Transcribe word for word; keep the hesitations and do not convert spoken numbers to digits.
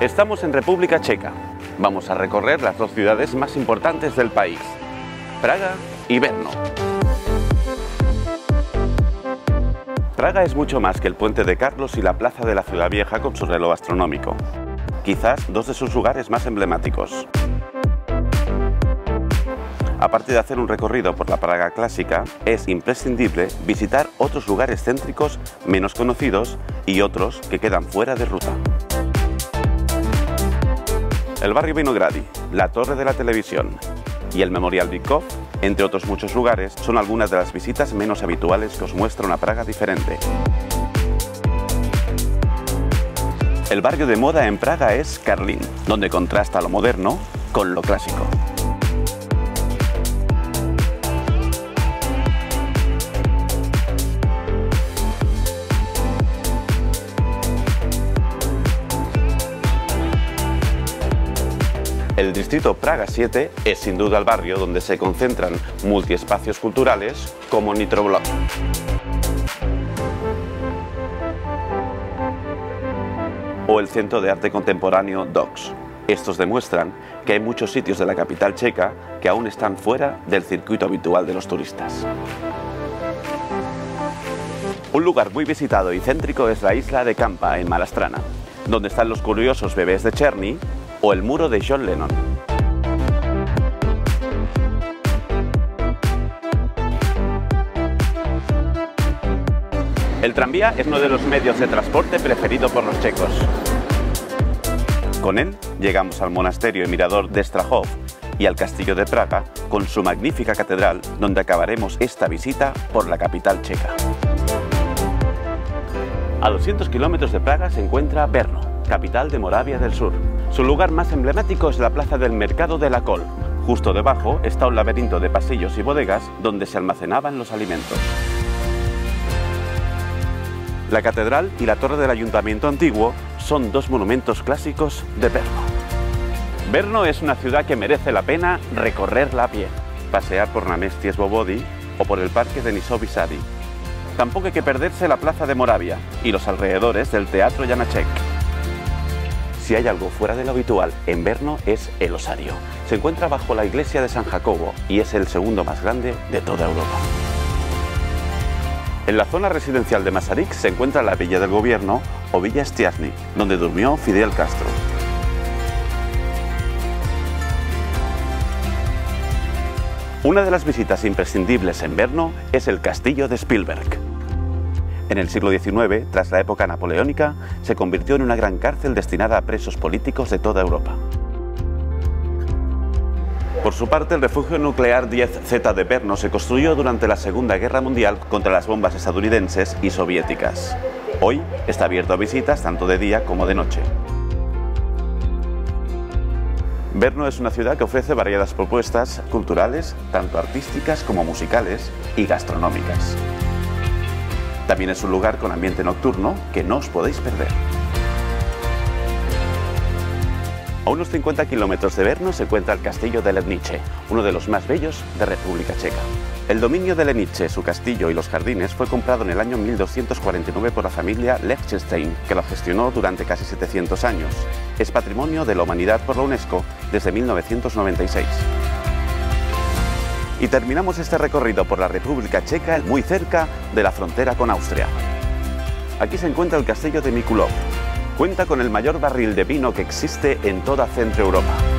Estamos en República Checa. Vamos a recorrer las dos ciudades más importantes del país, Praga y Brno. Praga es mucho más que el Puente de Carlos y la Plaza de la Ciudad Vieja con su reloj astronómico. Quizás dos de sus lugares más emblemáticos. Aparte de hacer un recorrido por la Praga clásica, es imprescindible visitar otros lugares céntricos menos conocidos y otros que quedan fuera de ruta. El barrio Vinohrady, la Torre de la Televisión y el Memorial Bykov, entre otros muchos lugares, son algunas de las visitas menos habituales que os muestra una Praga diferente. El barrio de moda en Praga es Karlín, donde contrasta lo moderno con lo clásico. El distrito Praga siete es sin duda el barrio donde se concentran multiespacios culturales como Nitroblok. O el Centro de Arte Contemporáneo Docs. Estos demuestran que hay muchos sitios de la capital checa que aún están fuera del circuito habitual de los turistas. Un lugar muy visitado y céntrico es la isla de Kampa, en Malastrana, donde están los curiosos bebés de Cherny o el muro de John Lennon. El tranvía es uno de los medios de transporte preferido por los checos. Con él llegamos al monasterio y mirador de Strahov y al castillo de Praga con su magnífica catedral, donde acabaremos esta visita por la capital checa. A doscientos kilómetros de Praga se encuentra Brno, capital de Moravia del Sur. Su lugar más emblemático es la plaza del Mercado de la Col. Justo debajo está un laberinto de pasillos y bodegas donde se almacenaban los alimentos. La catedral y la torre del ayuntamiento antiguo son dos monumentos clásicos de Brno. Brno es una ciudad que merece la pena recorrerla a pie, pasear por Náměstí Svobody o por el parque de Nisový sady. Tampoco hay que perderse la plaza de Moravia y los alrededores del Teatro Janáček. Si hay algo fuera de lo habitual en Brno es el osario. Se encuentra bajo la iglesia de San Jacobo y es el segundo más grande de toda Europa. En la zona residencial de Masaryk se encuentra la Villa del Gobierno o Villa Stiassny, donde durmió Fidel Castro. Una de las visitas imprescindibles en Brno es el Castillo de Spielberg. En el siglo diecinueve, tras la época napoleónica, se convirtió en una gran cárcel destinada a presos políticos de toda Europa. Por su parte, el refugio nuclear diez Z de Brno se construyó durante la Segunda Guerra Mundial contra las bombas estadounidenses y soviéticas. Hoy está abierto a visitas tanto de día como de noche. Brno es una ciudad que ofrece variadas propuestas culturales, tanto artísticas como musicales y gastronómicas. También es un lugar con ambiente nocturno que no os podéis perder. A unos cincuenta kilómetros de Brno se encuentra el castillo de Lednice, uno de los más bellos de República Checa. El dominio de Lednice, su castillo y los jardines fue comprado en el año mil doscientos cuarenta y nueve por la familia Liechtenstein, que lo gestionó durante casi setecientos años. Es Patrimonio de la Humanidad por la UNESCO desde mil novecientos noventa y seis. Y terminamos este recorrido por la República Checa muy cerca de la frontera con Austria. Aquí se encuentra el castillo de Mikulov. Cuenta con el mayor barril de vino que existe en toda Centro Europa.